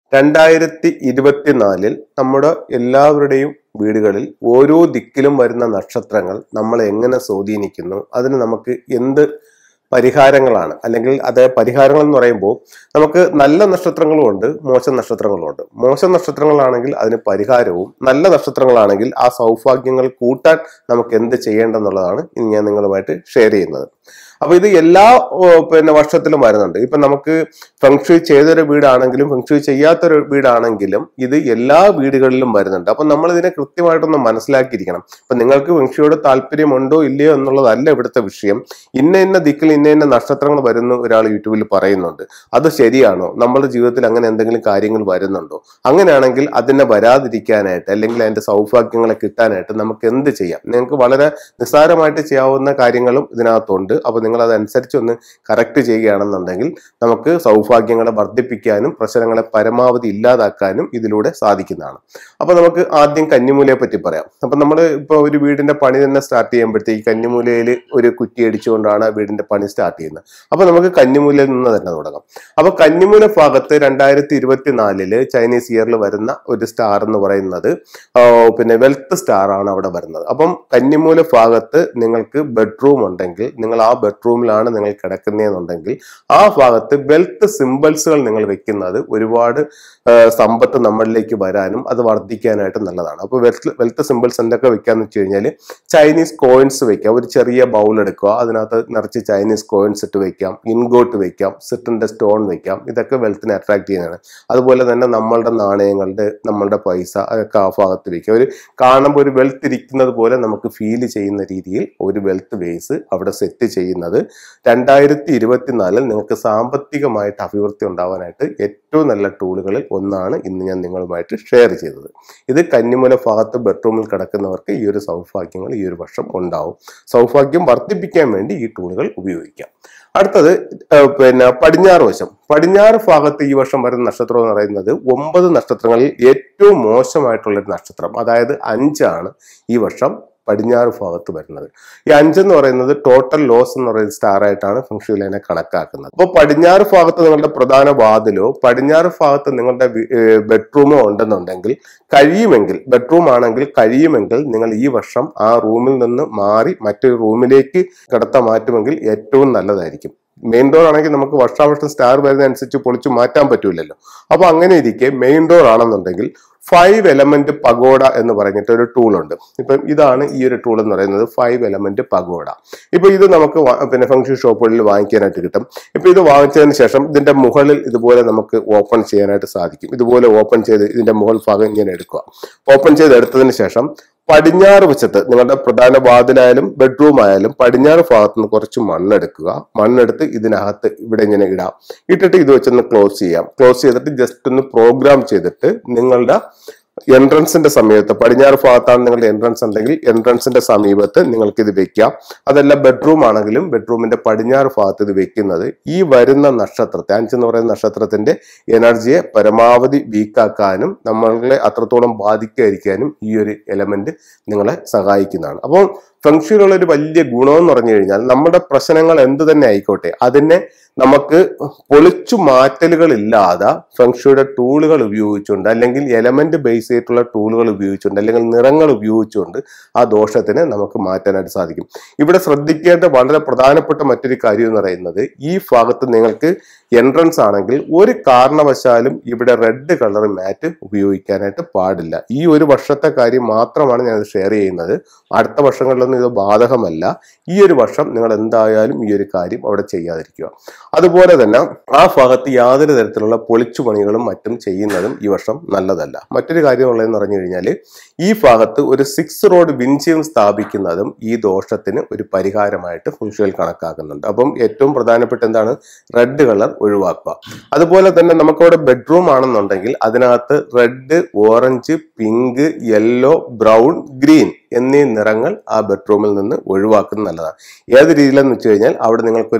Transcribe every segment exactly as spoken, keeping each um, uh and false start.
രണ്ടായിരത്തി ഇരുപത്തിനാലിൽ നമ്മുടെ എല്ലാവരുടെയും വീടുകളിൽ ഓരോ ദിക്കിലും വരുന്ന നക്ഷത്രങ്ങൾ നമ്മളെ എങ്ങനെ സ്വാധീനിക്കുന്നു, അതിന് നമുക്ക് എന്ത് പരിഹാരങ്ങളാണ്, അല്ലെങ്കിൽ അത് പരിഹാരങ്ങൾ എന്ന് പറയുമ്പോൾ നമുക്ക് നല്ല നക്ഷത്രങ്ങളും ഉണ്ട്, മോശം നക്ഷത്രങ്ങളും ഉണ്ട്. മോശം നക്ഷത്രങ്ങളാണെങ്കിൽ അതിന് പരിഹാരവും, നല്ല നക്ഷത്രങ്ങളാണെങ്കിൽ ആ സൗഭാഗ്യങ്ങൾ കൂട്ടാൻ നമുക്ക് എന്ത് ചെയ്യേണ്ടെന്നുള്ളതാണ് ഇനി ഞാൻ നിങ്ങളുമായിട്ട് ഷെയർ ചെയ്യുന്നത്. അപ്പൊ ഇത് എല്ലാ പിന്നെ വർഷത്തിലും വരുന്നുണ്ട്. ഇപ്പൊ നമുക്ക് ഫെങ്ഷുയി ചെയ്തൊരു വീടാണെങ്കിലും ഫെങ്ഷുയി ചെയ്യാത്തൊരു വീടാണെങ്കിലും ഇത് എല്ലാ വീടുകളിലും വരുന്നുണ്ട്. അപ്പൊ നമ്മൾ ഇതിനെ കൃത്യമായിട്ടൊന്ന് മനസ്സിലാക്കിയിരിക്കണം. അപ്പൊ നിങ്ങൾക്ക് ഫെങ്ഷുയോട് താല്പര്യമുണ്ടോ ഇല്ലയോ എന്നുള്ളതല്ല ഇവിടുത്തെ വിഷയം. ഇന്ന ഇന്ന ദിക്കിൽ ഇന്ന ഇന്ന നക്ഷത്രങ്ങൾ വരുന്നു ഒരാൾ യൂട്യൂബിൽ പറയുന്നുണ്ട്, അത് ശരിയാണോ? നമ്മുടെ ജീവിതത്തിൽ അങ്ങനെ എന്തെങ്കിലും കാര്യങ്ങൾ വരുന്നുണ്ടോ? അങ്ങനെയാണെങ്കിൽ അതിനെ വരാതിരിക്കാനായിട്ട് അല്ലെങ്കിൽ അതിന്റെ സൗഭാഗ്യങ്ങളെ കിട്ടാനായിട്ട് നമുക്ക് എന്ത് ചെയ്യാം? നിങ്ങൾക്ക് വളരെ നിസ്സാരമായിട്ട് ചെയ്യാവുന്ന കാര്യങ്ങളും ഇതിനകത്തുണ്ട്. അപ്പൊ നിങ്ങൾ അതനുസരിച്ച് ഒന്ന് കറക്റ്റ് ചെയ്യുകയാണെന്നുണ്ടെങ്കിൽ നമുക്ക് സൗഭാഗ്യങ്ങളെ വർദ്ധിപ്പിക്കാനും പ്രശ്നങ്ങളെ പരമാവധി ഇല്ലാതാക്കാനും ഇതിലൂടെ സാധിക്കുന്നതാണ്. അപ്പൊ നമുക്ക് ആദ്യം കന്നിമൂലയെ പറ്റി പറയാം. അപ്പൊ നമ്മൾ ഇപ്പൊ ഒരു വീടിന്റെ പണി തന്നെ സ്റ്റാർട്ട് ചെയ്യുമ്പോഴത്തേക്ക് കന്നിമൂലയിൽ ഒരു കുറ്റി അടിച്ചുകൊണ്ടാണ് വീടിന്റെ പണി സ്റ്റാർട്ട് ചെയ്യുന്നത്. അപ്പൊ നമുക്ക് കന്നിമൂലയിൽ നിന്ന് തന്നെ തുടങ്ങാം. അപ്പൊ കന്നിമൂല ഭാഗത്ത് രണ്ടായിരത്തി ഇരുപത്തിനാലില് ചൈനീസ് ഇയറിൽ വരുന്ന ഒരു സ്റ്റാർ എന്ന് പറയുന്നത് പിന്നെ വെൽത്ത് സ്റ്റാർ ആണ് അവിടെ വരുന്നത്. അപ്പം കന്നിമൂല ഭാഗത്ത് നിങ്ങൾക്ക് ബെഡ്റൂം ഉണ്ടെങ്കിൽ, നിങ്ങൾ ആ ബെഡ്റൂമിലാണ് നിങ്ങൾ കിടക്കുന്നതെന്നുണ്ടെങ്കിൽ ആ ഭാഗത്ത് വെൽത്ത് സിംബൽസുകൾ നിങ്ങൾ വെക്കുന്നത് ഒരുപാട് സമ്പത്ത് നമ്മളിലേക്ക് വരാനും അത് വർദ്ധിക്കാനായിട്ട് നല്ലതാണ്. അപ്പൊ വെൽത്ത് വെൽത്ത് സിംബൽസ് എന്തൊക്കെ വെക്കാന്ന് വെച്ച് കഴിഞ്ഞാൽ ചൈനീസ് കോയിൻസ് വെക്കാം. ഒരു ചെറിയ ബൗൾ എടുക്കുക, അതിനകത്ത് നിറച്ച് ചൈനീസ് കോയിൻസ് ഇട്ട് വെക്കാം, ഇൻഗോട്ട് വെക്കാം, സിറ്റിന്റെ സ്റ്റോൺ വെക്കാം. ഇതൊക്കെ വെൽത്തിനെ അട്രാക്ട് ചെയ്യുന്നതാണ്. അതുപോലെ തന്നെ നമ്മളുടെ നാണയങ്ങളുടെ നമ്മളുടെ പൈസ അതൊക്കെ ആ ഭാഗത്ത് വെക്കാം. ഒരു കാണുമ്പോൾ ഒരു വെൽത്ത് ഇരിക്കുന്നത് പോലെ നമുക്ക് ഫീൽ ചെയ്യുന്ന രീതിയിൽ ഒരു വെൽത്ത് ബേസ് അവിടെ സെറ്റ് ചെയ്യുന്നത് രണ്ടായിരത്തി ഇരുപത്തിനാലിൽ നിങ്ങൾക്ക് സാമ്പത്തികമായിട്ട് അഭിവൃദ്ധി ഉണ്ടാവാനായിട്ട് ഏറ്റവും നല്ല ടൂളുകളിൽ ഒന്നാണ് ഇന്ന് ഞാൻ നിങ്ങളുമായിട്ട് ഷെയർ ചെയ്തത്. ഇത് കന്നിമൂല ഭാഗത്ത് ബെഡ്റൂമിൽ കിടക്കുന്നവർക്ക് ഈ ഒരു സൗഭാഗ്യങ്ങൾ ഈ ഒരു വർഷം ഉണ്ടാവും. സൗഭാഗ്യം വർദ്ധിപ്പിക്കാൻ വേണ്ടി ഈ ടൂളുകൾ ഉപയോഗിക്കാം. അടുത്തത് പിന്നെ പടിഞ്ഞാറ് വശം. പടിഞ്ഞാറ് ഭാഗത്ത് ഈ വർഷം വരുന്ന നക്ഷത്രം എന്ന് പറയുന്നത് ഒമ്പത് നക്ഷത്രങ്ങളിൽ ഏറ്റവും മോശമായിട്ടുള്ള ഒരു നക്ഷത്രം, അതായത് അഞ്ചാണ് ഈ വർഷം പടിഞ്ഞാറ് ഭാഗത്ത് വരുന്നത്. ഈ അഞ്ചെന്ന് പറയുന്നത് ടോട്ടൽ ലോസ് എന്ന് പറയുന്ന സ്റ്റാർ ആയിട്ടാണ് ഫെങ്ഷുയിൽ അതിനെ കണക്കാക്കുന്നത്. അപ്പോൾ പടിഞ്ഞാറ് ഭാഗത്ത് നിങ്ങളുടെ പ്രധാന വാതിലോ പടിഞ്ഞാറ് ഭാഗത്ത് നിങ്ങളുടെ ബെഡ്റൂമോ ഉണ്ടെന്നുണ്ടെങ്കിൽ കഴിയുമെങ്കിൽ, ബെഡ്റൂം ആണെങ്കിൽ കഴിയുമെങ്കിൽ നിങ്ങൾ ഈ വർഷം ആ റൂമിൽ നിന്ന് മാറി മറ്റൊരു റൂമിലേക്ക് കിടത്താൻ മാറ്റുമെങ്കിൽ ഏറ്റവും നല്ലതായിരിക്കും. മെയിൻ ഡോർ ആണെങ്കിൽ നമുക്ക് വർഷാവർഷം സ്റ്റാർ വരുന്ന അനുസരിച്ച് പൊളിച്ചു മാറ്റാൻ പറ്റൂലല്ലോ. അപ്പൊ അങ്ങനെ ഇരിക്കെ മെയിൻ ഡോർ ആണെന്നുണ്ടെങ്കിൽ ഫൈവ് എലമെന്റ് പഗോഡ എന്ന് പറഞ്ഞിട്ട് ഒരു ടൂൾ ഉണ്ട്. ഇപ്പം ഇതാണ് ഈ ഒരു ടൂൾ എന്ന് പറയുന്നത്, ഫൈവ് എലമെന്റ് പഗോഡ. ഇപ്പൊ ഇത് നമുക്ക് പിന്നെ ഫംഗ്ഷൻ ഷോപ്പുകളിൽ വാങ്ങിക്കാനായിട്ട് കിട്ടും. ഇപ്പൊ ഇത് വാങ്ങിച്ചതിന് ശേഷം ഇതിന്റെ മുകളിൽ ഇതുപോലെ നമുക്ക് ഓപ്പൺ ചെയ്യാനായിട്ട് സാധിക്കും. ഇതുപോലെ ഓപ്പൺ ചെയ്ത് ഇതിന്റെ മുകൾ ഭാഗം ഇങ്ങനെ എടുക്കുക. ഓപ്പൺ ചെയ്ത് എടുത്തതിന് ശേഷം പടിഞ്ഞാറ് വശത്ത് നിങ്ങളുടെ പ്രധാന വാതിലായാലും ബെഡ്റൂം ആയാലും പടിഞ്ഞാറ് ഭാഗത്ത് നിന്ന് കുറച്ച് മണ്ണെടുക്കുക. മണ്ണെടുത്ത് ഇതിനകത്ത് ഇവിടെ ഇങ്ങനെ ഇടാം. ഇട്ടിട്ട് ഇത് വെച്ചൊന്ന് ക്ലോസ് ചെയ്യാം. ക്ലോസ് ചെയ്തിട്ട് ജസ്റ്റ് ഒന്ന് പ്രോഗ്രാം ചെയ്തിട്ട് നിങ്ങളുടെ എൻട്രൻസിന്റെ സമീപത്ത്, പടിഞ്ഞാറ് ഭാഗത്താണ് നിങ്ങളുടെ എൻട്രൻസ് ഉണ്ടെങ്കിൽ എൻട്രൻസിന്റെ സമീപത്ത് നിങ്ങൾക്ക് ഇത് വെക്കാം. അതല്ല ബെഡ്റൂം ആണെങ്കിലും ബെഡ്റൂമിന്റെ പടിഞ്ഞാറ് ഭാഗത്ത് ഇത് വെക്കുന്നത് ഈ വരുന്ന നക്ഷത്രത്തെ, അഞ്ചെന്ന് പറയുന്ന നക്ഷത്രത്തിന്റെ എനർജിയെ പരമാവധി വീക്കാക്കാനും നമ്മളെ അത്രത്തോളം ബാധിക്കാതിരിക്കാനും ഈ ഒരു എലമെന്റ് നിങ്ങളെ സഹായിക്കുന്നതാണ്. അപ്പോൾ ഫെങ്ഷുയിലുള്ള ഒരു വലിയ ഗുണമെന്ന് പറഞ്ഞു കഴിഞ്ഞാൽ നമ്മുടെ പ്രശ്നങ്ങൾ എന്ത് തന്നെ ആയിക്കോട്ടെ അതിനെ നമുക്ക് പൊളിച്ചു മാറ്റലുകൾ ഇല്ലാതെ ഫെങ്ഷുയുടെ ടൂളുകൾ ഉപയോഗിച്ചുകൊണ്ട് അല്ലെങ്കിൽ എലമെന്റ് ബേസ് ചെയ്തിട്ടുള്ള ടൂളുകൾ ഉപയോഗിച്ചുകൊണ്ട് അല്ലെങ്കിൽ നിറങ്ങൾ ഉപയോഗിച്ചുകൊണ്ട് ആ ദോഷത്തിനെ നമുക്ക് മാറ്റാനായിട്ട് സാധിക്കും. ഇവിടെ ശ്രദ്ധിക്കേണ്ട വളരെ പ്രധാനപ്പെട്ട മറ്റൊരു കാര്യം എന്ന് പറയുന്നത്, ഈ ഭാഗത്ത് നിങ്ങൾക്ക് എൻട്രൻസ് ആണെങ്കിൽ ഒരു കാരണവശാലും ഇവിടെ റെഡ് കളർ മാറ്റ് ഉപയോഗിക്കാനായിട്ട് പാടില്ല. ഈ ഒരു വർഷത്തെ കാര്യം മാത്രമാണ് ഞാൻ ഷെയർ ചെയ്യുന്നത്. അടുത്ത വർഷങ്ങളിലൊന്നും ഇത് ബാധകമല്ല. ഈ ഒരു വർഷം നിങ്ങൾ എന്തായാലും ഈ ഒരു കാര്യം അവിടെ ചെയ്യാതിരിക്കുക. അതുപോലെ തന്നെ ആ ഭാഗത്ത് യാതൊരു തരത്തിലുള്ള പൊളിച്ചു പണികളും മറ്റും ചെയ്യുന്നതും ഈ വർഷം നല്ലതല്ല. മറ്റൊരു കാര്യം ഉള്ളതെന്ന് പറഞ്ഞു കഴിഞ്ഞാൽ ഈ ഭാഗത്ത് ഒരു സിക്സ് റോഡ് വിൻചയം സ്ഥാപിക്കുന്നതും ഈ ദോഷത്തിന് ഒരു പരിഹാരമായിട്ട് ഫെങ്ഷുയിൽ കണക്കാക്കുന്നുണ്ട്. അപ്പം ഏറ്റവും പ്രധാനപ്പെട്ട എന്താണ്, റെഡ് കളർ ഒഴിവാക്കുക. അതുപോലെ തന്നെ നമുക്കവിടെ ബെഡ്റൂം ആണെന്നുണ്ടെങ്കിൽ അതിനകത്ത് red, orange, pink, yellow, brown, green എന്നീ നിറങ്ങൾ ആ ബെഡ്റൂമിൽ നിന്ന് ഒഴിവാക്കുന്നത് നല്ലതാണ്. ഏത് രീതിയിലെന്ന് വെച്ച് കഴിഞ്ഞാൽ അവിടെ നിങ്ങൾക്കൊരു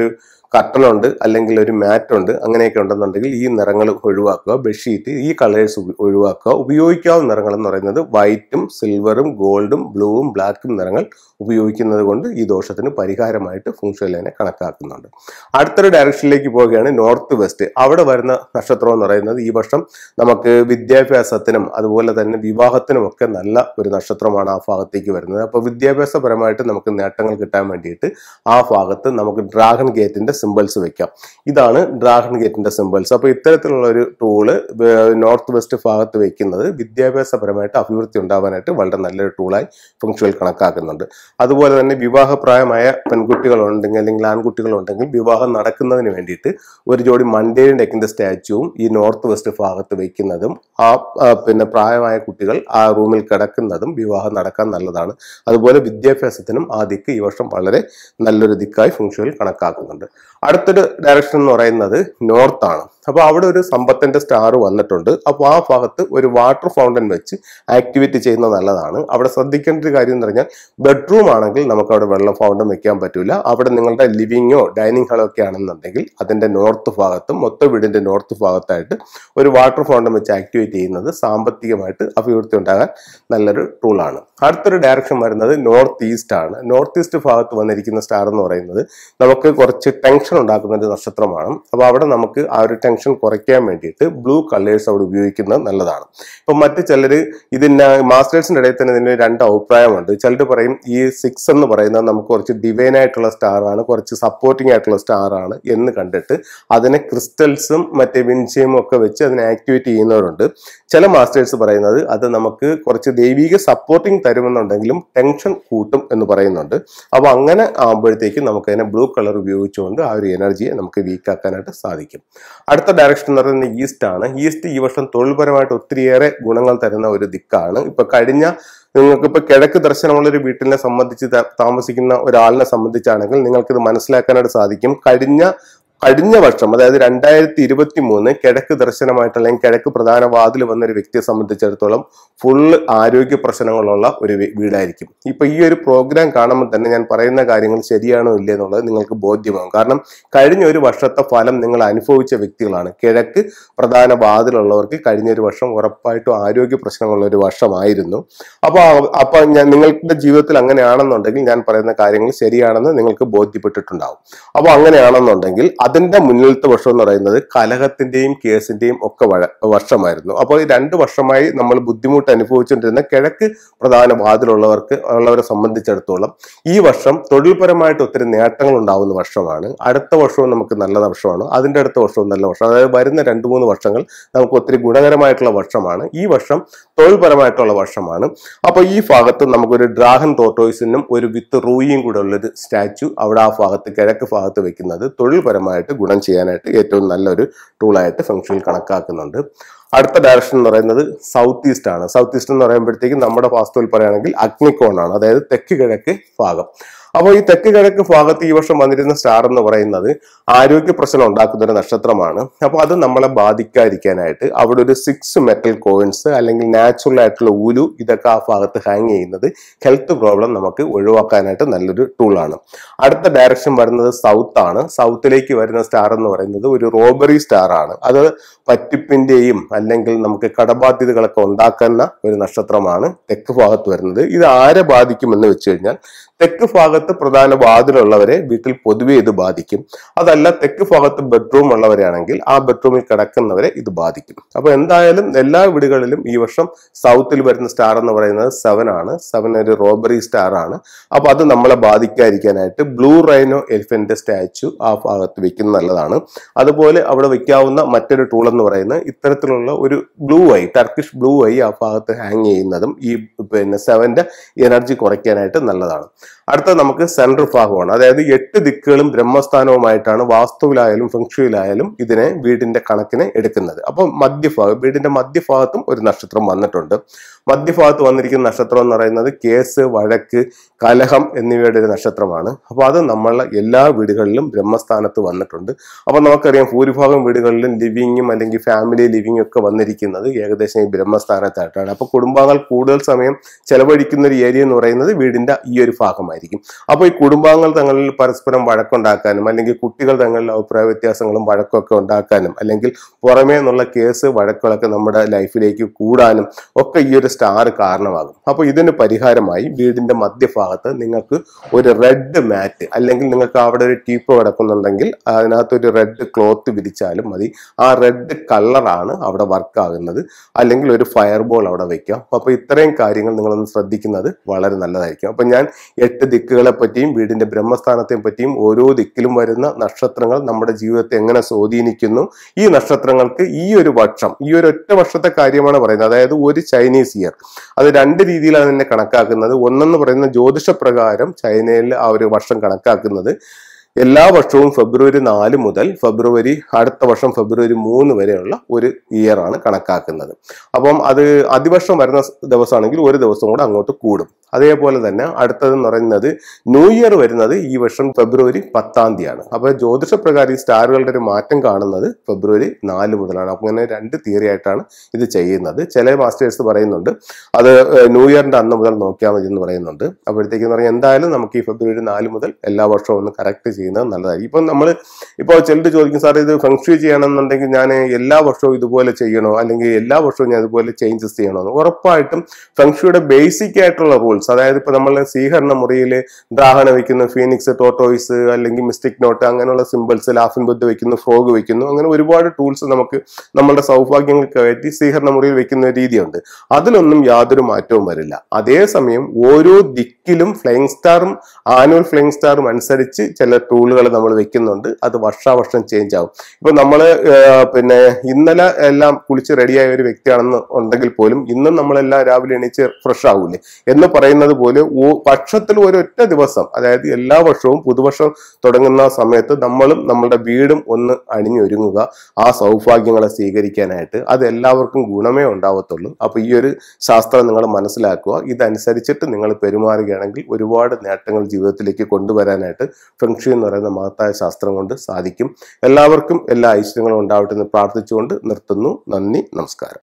കർട്ടൻ ഉണ്ട് അല്ലെങ്കിൽ ഒരു മാറ്റ് ഉണ്ട് അങ്ങനെയൊക്കെ ഉണ്ടെന്നുണ്ടെങ്കിൽ ഈ നിറങ്ങൾ ഒഴിവാക്കുക. ബെഡ്ഷീറ്റ് ഈ കളേഴ്സ് ഒഴിവാക്കുക. ഉപയോഗിക്കാവുന്ന നിറങ്ങൾ എന്ന് പറയുന്നത് വൈറ്റും സിൽവറും ഗോൾഡും ബ്ലൂവും ബ്ലാക്കും നിറങ്ങൾ ഉപയോഗിക്കുന്നത് കൊണ്ട് ഈ ദോഷത്തിന് പരിഹാരമായിട്ട് ഫുങ്ഷുവലിനെ കണക്കാക്കുന്നുണ്ട്. അടുത്തൊരു ഡയറക്ഷനിലേക്ക് പോവുകയാണ് നോർത്ത് വെസ്റ്റ്. അവിടെ വരുന്ന നക്ഷത്രം എന്ന് പറയുന്നത് ഈ വർഷം നമുക്ക് വിദ്യാഭ്യാസത്തിനും അതുപോലെ തന്നെ വിവാഹത്തിനും ഒക്കെ നല്ല ഒരു നക്ഷത്രമാണ് ആ ഭാഗത്തേക്ക് വരുന്നത്. അപ്പോൾ വിദ്യാഭ്യാസപരമായിട്ട് നമുക്ക് നേട്ടങ്ങൾ കിട്ടാൻ വേണ്ടിയിട്ട് ആ ഭാഗത്ത് നമുക്ക് ഡ്രാഗൺ ഗേറ്റിന്റെ സിമ്പിൾസ് വെക്കാം. ഇതാണ് ഡ്രാഗൺ ഗേറ്റിന്റെ സിമ്പിൾസ്. അപ്പോൾ ഇത്തരത്തിലുള്ള ഒരു ടൂള് നോർത്ത് വെസ്റ്റ് ഭാഗത്ത് വെക്കുന്നത് വിദ്യാഭ്യാസപരമായിട്ട് അഭിവൃദ്ധി ഉണ്ടാവാനായിട്ട് വളരെ നല്ലൊരു ടൂളായി ഫംഗ്ഷനിൽ കണക്കാക്കുന്നുണ്ട്. അതുപോലെ തന്നെ വിവാഹപ്രായമായ പെൺകുട്ടികൾ ഉണ്ടെങ്കിൽ അല്ലെങ്കിൽ ആൺകുട്ടികൾ ഉണ്ടെങ്കിൽ വിവാഹം നടക്കുന്നതിന് വേണ്ടിയിട്ട് ഒരു ജോഡി മണ്ടേൻ ഡെക്കിന്റെ സ്റ്റാച്ചുവും ഈ നോർത്ത് വെസ്റ്റ് ഭാഗത്ത് വെക്കുന്നതും ആ പിന്നെ പ്രായമായ കുട്ടികൾ ആ റൂമിൽ കിടക്കുന്നതും വിവാഹം നടക്കാൻ നല്ലതാണ്. അതുപോലെ വിദ്യാഭ്യാസത്തിനും ആ ദിക്ക് ഈ വർഷം വളരെ നല്ലൊരു ദിക്കായി ഫംഗ്ഷനിൽ കണക്കാക്കുന്നുണ്ട്. അടുത്തൊരു ഡയറക്ഷൻ എന്ന് പറയുന്നത് നോർത്ത് ആണ്. അപ്പോൾ അവിടെ ഒരു സമ്പത്തിന്റെ സ്റ്റാർ വന്നിട്ടുണ്ട്. അപ്പോൾ ആ ഭാഗത്ത് ഒരു വാട്ടർ ഫൗണ്ടൻ വെച്ച് ആക്ടിവേറ്റ് ചെയ്യുന്നത് നല്ലതാണ്. അവിടെ ശ്രദ്ധിക്കേണ്ട ഒരു കാര്യം എന്ന് പറഞ്ഞാൽ ബെഡ്റൂം ആണെങ്കിൽ നമുക്ക് അവിടെ വെള്ളം ഫൗണ്ടൻ വെക്കാൻ പറ്റില്ല. അവിടെ നിങ്ങളുടെ ലിവിങ്ങോ ഡൈനിങ് ഹാളോ ഒക്കെ ആണെന്നുണ്ടെങ്കിൽ അതിന്റെ നോർത്ത് ഭാഗത്തും മൊത്തം വീടിന്റെ നോർത്ത് ഭാഗത്തായിട്ട് ഒരു വാട്ടർ ഫൗണ്ടൻ വെച്ച് ആക്ടിവേറ്റ് ചെയ്യുന്നത് സാമ്പത്തികമായിട്ട് അഭിവൃദ്ധി ഉണ്ടാകാൻ നല്ലൊരു ടൂളാണ്. അടുത്തൊരു ഡയറക്ഷൻ വരുന്നത് നോർത്ത് ഈസ്റ്റ് ആണ്. നോർത്ത് ഈസ്റ്റ് ഭാഗത്ത് വന്നിരിക്കുന്ന സ്റ്റാർ എന്ന് പറയുന്നത് നമുക്ക് കുറച്ച് ടെൻഷൻ ഉണ്ടാക്കുന്ന ഒരു നക്ഷത്രമാണ്. അപ്പോൾ അവിടെ നമുക്ക് ആ ഒരു ടെൻഷൻ കുറയ്ക്കാൻ വേണ്ടിയിട്ട് ബ്ലൂ കളേഴ്സ് അവിടെ ഉപയോഗിക്കുന്നത് നല്ലതാണ്. ഇപ്പം മറ്റു ചിലർ ഇതിന് മാസ്റ്റേഴ്സിന്റെ ഇടയിൽ തന്നെ ഇതിന് രണ്ട് അഭിപ്രായമുണ്ട്. ചിലർ പറയും ഈ സിക്സ് എന്ന് പറയുന്നത് നമുക്ക് കുറച്ച് ഡിവൈൻ ആയിട്ടുള്ള സ്റ്റാർ ആണ്, കുറച്ച് സപ്പോർട്ടിംഗ് ആയിട്ടുള്ള സ്റ്റാർ ആണ് എന്ന് കണ്ടിട്ട് അതിനെ ക്രിസ്റ്റൽസും മറ്റേ വിൻഷയും ഒക്കെ വെച്ച് അതിനെ ആക്ടിവേറ്റ് ചെയ്യുന്നവരുണ്ട്. ചില മാസ്റ്റേഴ്സ് പറയുന്നത് അത് നമുക്ക് കുറച്ച് ദൈവിക സപ്പോർട്ടിംഗ് തരുമെന്നുണ്ടെങ്കിലും ടെൻഷൻ കൂട്ടും എന്ന് പറയുന്നുണ്ട്. അപ്പോൾ അങ്ങനെ ആകുമ്പോഴത്തേക്കും നമുക്ക് അതിനെ ബ്ലൂ കളർ ഉപയോഗിച്ചുകൊണ്ട് ആ ഒരു എനർജിയെ നമുക്ക് വീക്ക് ആക്കാനായിട്ട് സാധിക്കും. അടുത്ത ഡയറക്ഷൻ എന്ന് പറയുന്നത് ഈസ്റ്റ് ആണ്. ഈസ്റ്റ് ഈ വർഷം തൊഴിൽപരമായിട്ട് ഒത്തിരിയേറെ ഗുണങ്ങൾ തരുന്ന ഒരു ദിക്കാണ്. ഇപ്പൊ കഴിഞ്ഞ നിങ്ങൾക്ക് ഇപ്പൊ കിഴക്ക് ദർശനമുള്ള ഒരു വീട്ടിനെ സംബന്ധിച്ച് താമസിക്കുന്ന ഒരാളിനെ സംബന്ധിച്ചാണെങ്കിൽ നിങ്ങൾക്കിത് മനസ്സിലാക്കാനായിട്ട് സാധിക്കും. കഴിഞ്ഞ കഴിഞ്ഞ വർഷം അതായത് രണ്ടായിരത്തി ഇരുപത്തി മൂന്ന് കിഴക്ക് ദർശനമായിട്ട് അല്ലെങ്കിൽ കിഴക്ക് പ്രധാന വാതിൽ വന്ന ഒരു വ്യക്തിയെ സംബന്ധിച്ചിടത്തോളം ഫുള്ള് ആരോഗ്യ പ്രശ്നങ്ങളുള്ള ഒരു വീടായിരിക്കും. ഇപ്പൊ ഈ ഒരു പ്രോഗ്രാം കാണുമ്പോൾ തന്നെ ഞാൻ പറയുന്ന കാര്യങ്ങൾ ശരിയാണോ ഇല്ലേ എന്നുള്ളത് നിങ്ങൾക്ക് ബോധ്യമാകും. കാരണം കഴിഞ്ഞ ഒരു വർഷത്തെ ഫലം നിങ്ങൾ അനുഭവിച്ച വ്യക്തികളാണ്. കിഴക്ക് പ്രധാന വാതിലുള്ളവർക്ക് കഴിഞ്ഞ ഒരു വർഷം ഉറപ്പായിട്ടും ആരോഗ്യ പ്രശ്നങ്ങളുള്ള ഒരു വർഷമായിരുന്നു. അപ്പൊ അപ്പൊ ഞാൻ നിങ്ങളുടെ ജീവിതത്തിൽ അങ്ങനെയാണെന്നുണ്ടെങ്കിൽ ഞാൻ പറയുന്ന കാര്യങ്ങൾ ശരിയാണെന്ന് നിങ്ങൾക്ക് ബോധ്യപ്പെട്ടിട്ടുണ്ടാവും. അപ്പൊ അങ്ങനെയാണെന്നുണ്ടെങ്കിൽ അതിന്റെ മുന്നിലത്തെ വർഷം എന്ന് പറയുന്നത് കലഹത്തിന്റെയും കേസിന്റെയും ഒക്കെ വർഷമായിരുന്നു. അപ്പോൾ ഈ രണ്ട് വർഷമായി നമ്മൾ ബുദ്ധിമുട്ട് അനുഭവിച്ചുകൊണ്ടിരുന്ന കിഴക്ക് പ്രധാന വാതിലുള്ളവർക്ക് ഉള്ളവരെ സംബന്ധിച്ചിടത്തോളം ഈ വർഷം തൊഴിൽപരമായിട്ട് ഒത്തിരി നേട്ടങ്ങൾ ഉണ്ടാവുന്ന വർഷമാണ്. അടുത്ത വർഷവും നമുക്ക് നല്ല വർഷമാണ്, അതിന്റെ അടുത്ത വർഷവും നല്ല വർഷം. അതായത് വരുന്ന രണ്ട് മൂന്ന് വർഷങ്ങൾ നമുക്ക് ഒത്തിരി ഗുണകരമായിട്ടുള്ള വർഷമാണ്. ഈ വർഷം തൊഴിൽപരമായിട്ടുള്ള വർഷമാണ്. അപ്പൊ ഈ ഭാഗത്ത് നമുക്കൊരു ഡ്രാഗൺ ടോർട്ടോയ്സിനും ഒരു വിത്ത് റൂയിയും കൂടെ ഉള്ളൊരു സ്റ്റാച്ചു അവിടെ ആ ഭാഗത്ത് കിഴക്ക് ഭാഗത്ത് വെക്കുന്നത് തൊഴിൽപരമായിട്ട് ഗുണം ചെയ്യാനായിട്ട് ഏറ്റവും നല്ലൊരു ടൂളായിട്ട് ഫംഗ്ഷനിൽ കണക്കാക്കുന്നുണ്ട്. അടുത്ത ഡയറക്ഷൻ എന്ന് പറയുന്നത് സൗത്ത് ഈസ്റ്റ് ആണ്. സൗത്ത് ഈസ്റ്റ് എന്ന് പറയുമ്പോഴത്തേക്കും നമ്മുടെ വാസ്തുവിൽ പറയുകയാണെങ്കിൽ അഗ്നികോണാണ്, അതായത് തെക്ക് കിഴക്ക് ഭാഗം. അപ്പോൾ ഈ തെക്ക് കിഴക്ക് ഭാഗത്ത് ഈ വർഷം വന്നിരുന്ന സ്റ്റാർ എന്ന് പറയുന്നത് ആരോഗ്യ പ്രശ്നം ഉണ്ടാക്കുന്ന ഒരു നക്ഷത്രമാണ്. അപ്പോൾ അത് നമ്മളെ ബാധിക്കാതിരിക്കാനായിട്ട് അവിടെ ഒരു സിക്സ് മെറ്റൽ കോയിൻസ് അല്ലെങ്കിൽ നാച്ചുറൽ ആയിട്ടുള്ള ഊലു ഇതൊക്കെ ആ ഭാഗത്ത് ഹാങ് ചെയ്യുന്നത് ഹെൽത്ത് പ്രോബ്ലം നമുക്ക് ഒഴിവാക്കാനായിട്ട് നല്ലൊരു ടൂളാണ്. അടുത്ത ഡയറക്ഷൻ വരുന്നത് സൗത്ത് ആണ്. സൗത്തിലേക്ക് വരുന്ന സ്റ്റാർ എന്ന് പറയുന്നത് ഒരു റോബറി സ്റ്റാർ ആണ്. അത് പറ്റിപ്പിന്റെയും അല്ലെങ്കിൽ നമുക്ക് കടബാധ്യതകളൊക്കെ ഉണ്ടാക്കുന്ന ഒരു നക്ഷത്രമാണ് തെക്ക് ഭാഗത്ത് വരുന്നത്. ഇത് ആരെ ബാധിക്കുമെന്ന് വെച്ച് കഴിഞ്ഞാൽ തെക്ക് ഭാഗത്ത് പ്രധാന വാതിലുള്ളവരെ വീട്ടിൽ പൊതുവെ ഇത് ബാധിക്കും. അതല്ല തെക്ക് ഭാഗത്ത് ബെഡ്റൂം ഉള്ളവരാണെങ്കിൽ ആ ബെഡ്റൂമിൽ കിടക്കുന്നവരെ ഇത് ബാധിക്കും. അപ്പൊ എന്തായാലും എല്ലാ വീടുകളിലും ഈ വർഷം സൗത്തിൽ വരുന്ന സ്റ്റാർ എന്ന് പറയുന്നത് സെവൻ ആണ്. സെവൻ ഒരു റോബറി സ്റ്റാർ ആണ്. അപ്പൊ അത് നമ്മളെ ബാധിക്കാതിരിക്കാനായിട്ട് ബ്ലൂ റൈനോ എലിഫന്റ് സ്റ്റാച്ചു ആ ഭാഗത്ത് വെക്കുന്നത് നല്ലതാണ്. അതുപോലെ അവിടെ വെക്കാവുന്ന മറ്റൊരു ടൂൾ എന്ന് പറയുന്നത് ഇത്തരത്തിലുള്ള ഒരു blue eye, Turkish blue eye ആ ഭാഗത്ത് ഹാങ് ചെയ്യുന്നതും ഈ പിന്നെ സെവന്റെ എനർജി കുറയ്ക്കാനായിട്ട് നല്ലതാണ്. അടുത്ത നമുക്ക് സെൻട്രൽ ഭാഗമാണ്. അതായത് എട്ട് ദിക്കുകളും ബ്രഹ്മസ്ഥാനവുമായിട്ടാണ് വാസ്തുവിലായാലും ഫെങ്ഷുയിലായാലും ഇതിനെ വീടിന്റെ കണക്കിനെ എടുക്കുന്നത്. അപ്പൊ മധ്യഭാഗം, വീടിന്റെ മധ്യഭാഗത്തും ഒരു നക്ഷത്രം വന്നിട്ടുണ്ട്. മധ്യഭാഗത്ത് വന്നിരിക്കുന്ന നക്ഷത്രം എന്ന് പറയുന്നത് കേസ്, വഴക്ക്, കലഹം എന്നിവയുടെ ഒരു നക്ഷത്രമാണ്. അപ്പൊ അത് നമ്മളെ എല്ലാ വീടുകളിലും ബ്രഹ്മസ്ഥാനത്ത് വന്നിട്ടുണ്ട്. അപ്പൊ നമുക്കറിയാം ഭൂരിഭാഗം വീടുകളിലും ലിവിങ്ങും അല്ലെങ്കിൽ ഫാമിലി ലിവിങ്ങും ഒക്കെ വന്നിരിക്കുന്നത് ഏകദേശം ഈ ബ്രഹ്മസ്ഥാനത്തായിട്ടാണ്. അപ്പൊ കുടുംബാംഗങ്ങൾ കൂടുതൽ സമയം ചെലവഴിക്കുന്ന ഒരു ഏരിയ എന്ന് പറയുന്നത് വീടിന്റെ ഈ ഒരു ഭാഗമായി. കാരണമായിരിക്കും. അപ്പോൾ ഈ കുടുംബാംഗങ്ങൾ തങ്ങളിൽ പരസ്പരം വഴക്കുണ്ടാക്കാനും അല്ലെങ്കിൽ കുട്ടികൾ തങ്ങളിൽ അഭിപ്രായ വ്യത്യാസങ്ങളും വഴക്കൊക്കെ ഉണ്ടാക്കാനും അല്ലെങ്കിൽ പുറമേ നിന്നുള്ള കേസ് വഴക്കുകളൊക്കെ നമ്മുടെ ലൈഫിലേക്ക് കൂടാനും ഒക്കെ ഈ ഒരു സ്റ്റാർ കാരണമാകും. അപ്പോൾ ഇതിന് പരിഹാരമായി വീടിന്റെ മധ്യഭാഗത്ത് നിങ്ങൾക്ക് ഒരു റെഡ് മാറ്റ് അല്ലെങ്കിൽ നിങ്ങൾക്ക് അവിടെ ഒരു ടീപ്പ് കിടക്കുന്നുണ്ടെങ്കിൽ അതിനകത്ത് ഒരു റെഡ് ക്ലോത്ത് വിരിച്ചാലും മതി. ആ റെഡ് കളറാണ് അവിടെ വർക്ക് ആകുന്നത്. അല്ലെങ്കിൽ ഒരു ഫയർ ബോൾ അവിടെ വെക്കാം. അപ്പോൾ ഇത്രയും കാര്യങ്ങൾ നിങ്ങളൊന്ന് ശ്രദ്ധിക്കുന്നത് വളരെ നല്ലതായിരിക്കും. അപ്പൊ ഞാൻ എട്ട് ദിക്കുകളെ പറ്റിയും വീടിന്റെ ബ്രഹ്മസ്ഥാനത്തെ പറ്റിയും ഓരോ ദിക്കിലും വരുന്ന നക്ഷത്രങ്ങൾ നമ്മുടെ ജീവിതത്തെ എങ്ങനെ സ്വാധീനിക്കുന്നു, ഈ നക്ഷത്രങ്ങൾക്ക് ഈ ഒരു വർഷം ഈ ഒരു ഒറ്റ വർഷത്തെ കാര്യമാണ് പറയുന്നത്. അതായത് ഒരു ചൈനീസ് ഇയർ അത് രണ്ട് രീതിയിലാണ് തന്നെ കണക്കാക്കുന്നത്. ഒന്നെന്ന് പറയുന്ന ജ്യോതിഷപ്രകാരം ചൈനയിൽ ആ ഒരു വർഷം കണക്കാക്കുന്നത് എല്ലാ വർഷവും ഫെബ്രുവരി നാല് മുതൽ ഫെബ്രുവരി അടുത്ത വർഷം ഫെബ്രുവരി മൂന്ന് വരെയുള്ള ഒരു ഇയർ ആണ് കണക്കാക്കുന്നത്. അപ്പം അത് അതിവർഷം വരുന്ന ദിവസമാണെങ്കിൽ ഒരു ദിവസം കൂടെ അങ്ങോട്ട് കൂടും. അതേപോലെ തന്നെ അടുത്തതെന്ന് പറയുന്നത് ന്യൂ ഇയർ വരുന്നത് ഈ വർഷം ഫെബ്രുവരി പത്താം തീയതിയാണ്. അപ്പോൾ ജ്യോതിഷപ്രകാരം ഈ സ്റ്റാറുകളുടെ ഒരു മാറ്റം കാണുന്നത് ഫെബ്രുവരി നാല് മുതലാണ്. അപ്പം അങ്ങനെ രണ്ട് തിയറി ആയിട്ടാണ് ഇത് ചെയ്യുന്നത്. ചില മാസ്റ്റേഴ്സ് പറയുന്നുണ്ട് അത് ന്യൂ ഇയറിന്റെ അന്ന് മുതൽ നോക്കിയാൽ മതി എന്ന് പറയുന്നുണ്ട്. അപ്പോഴത്തേക്കെന്ന് പറഞ്ഞാൽ എന്തായാലും നമുക്ക് ഈ ഫെബ്രുവരി നാല് മുതൽ എല്ലാ വർഷവും ഒന്ന് കറക്റ്റ് ചെയ്യുന്നത് നല്ലതായിരിക്കും. ഇപ്പം നമ്മൾ ഇപ്പോൾ ചിലർ ചോദിക്കും, സാർ ഇത് ഫെങ്ഷുയി ചെയ്യണമെന്നുണ്ടെങ്കിൽ ഞാൻ എല്ലാ വർഷവും ഇതുപോലെ ചെയ്യണോ അല്ലെങ്കിൽ എല്ലാ വർഷവും ഞാൻ ഇതുപോലെ ചേഞ്ചസ് ചെയ്യണോ എന്ന്. ഉറപ്പായിട്ടും ഫെങ്ഷുയുടെ ബേസിക് ആയിട്ടുള്ള റൂൾസ്, അതായത് ഇപ്പൊ നമ്മൾ സ്വീകരണ മുറിയിൽ ദ്രാഹണ വെക്കുന്നു, ഫീനിക്സ്, ടോട്ടോയിസ് അല്ലെങ്കിൽ മിസ്റ്റിക് നോട്ട് അങ്ങനെയുള്ള സിമ്പിൾസ്, ലാഫിൻ ബുദ്ധ വെക്കുന്നു, ഫ്രോഗ് വെക്കുന്നു, അങ്ങനെ ഒരുപാട് ടൂൾസ് നമുക്ക് നമ്മളുടെ സൗഭാഗ്യങ്ങൾക്ക് വേണ്ടി സ്വീകരണ മുറിയിൽ വെക്കുന്ന രീതിയുണ്ട്. അതിലൊന്നും യാതൊരു മാറ്റവും വരില്ല. അതേസമയം ഓരോ ദിക്കിലും ഫ്ലൈങ് സ്റ്റാറും ആനുവൽ ഫ്ലൈങ് സ്റ്റാറും അനുസരിച്ച് ചില ടൂളുകൾ നമ്മൾ വെക്കുന്നുണ്ട്. അത് വർഷാവർഷം ചേഞ്ച് ആവും. ഇപ്പൊ നമ്മൾ പിന്നെ ഇന്നലെ എല്ലാം കുളിച്ച് റെഡിയായ ഒരു വ്യക്തിയാണെന്ന് ഉണ്ടെങ്കിൽ പോലും ഇന്നും നമ്മളെല്ലാം രാവിലെ എണീച്ച് ഫ്രഷ് ആവൂലേ എന്ന് പറയുന്നത് പോലെ വർഷത്തിൽ ഒരൊറ്റ ദിവസം, അതായത് എല്ലാ വർഷവും പുതുവർഷം തുടങ്ങുന്ന സമയത്ത് നമ്മളും നമ്മളുടെ വീടും ഒന്ന് അണിഞ്ഞൊരുങ്ങുക ആ സൗഭാഗ്യങ്ങളെ സ്വീകരിക്കാനായിട്ട്. അത് എല്ലാവർക്കും ഗുണമേ ഉണ്ടാവത്തുള്ളൂ. അപ്പൊ ഈ ഒരു ശാസ്ത്രം നിങ്ങൾ മനസ്സിലാക്കുക. ഇതനുസരിച്ചിട്ട് നിങ്ങൾ പെരുമാറുകയാണെങ്കിൽ ഒരുപാട് നേട്ടങ്ങൾ ജീവിതത്തിലേക്ക് കൊണ്ടുവരാനായിട്ട് ഫെങ്ഷുയി എന്ന് പറയുന്ന മഹത്തായ ശാസ്ത്രം കൊണ്ട് സാധിക്കും. എല്ലാവർക്കും എല്ലാ ഐശ്വര്യങ്ങളും ഉണ്ടാവട്ടെ എന്ന് പ്രാർത്ഥിച്ചുകൊണ്ട് നിർത്തുന്നു. നന്ദി, നമസ്കാരം.